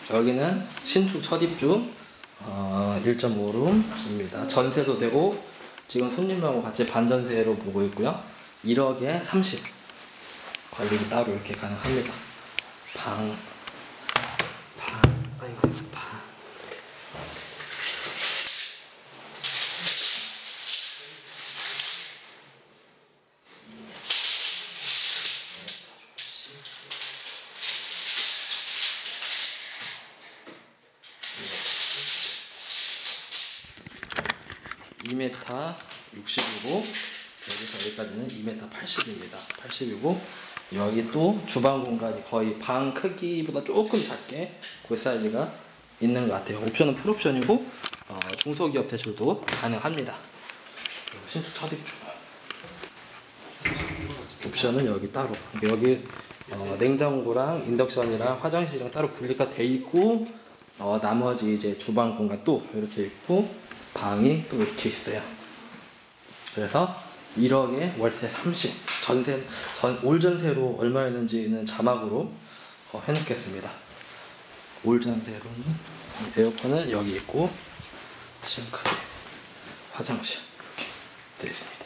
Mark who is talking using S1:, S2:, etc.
S1: 여기는 신축 첫 입주 1.5룸입니다. 전세도 되고 지금 손님하고 같이 반전세로 보고 있고요. 1억에 30 관리비 따로 이렇게 가능합니다. 아이고, 방. (2m 60이고) 여기서 여기까지는 2m 80입니다. 80이고 여기 또 주방 공간이 거의 방 크기보다 조금 작게 그 사이즈가 있는 것 같아요. 옵션은 풀옵션이고 중소기업 대출도 가능합니다. 신축 첫 입주. 옵션은 여기 따로 여기 냉장고랑 인덕션이랑 화장실이랑 따로 분리가 돼 있고 나머지 이제 주방 공간 또 이렇게 있고 방이 또 이렇게 있어요. 그래서 1억에 월세 30 올 전세로 얼마였는지는 자막으로 해놓겠습니다. 올 전세로는 에어컨은 여기 있고 싱크, 화장실 이렇게 되어 있습니다.